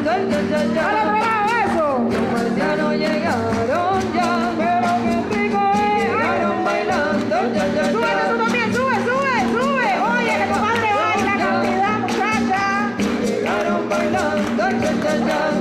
bailando, ya, ya, ya. ¡Al otro lado eso! Los marcianos llegaron ya, pero qué rico es. Llegaron bailando, ya, ya, ya. ¡Súbete tú también! ¡Sube, sube, sube! Oye, que tu madre baila cantidad, muchacha. Llegaron bailando, ya, ya, ya.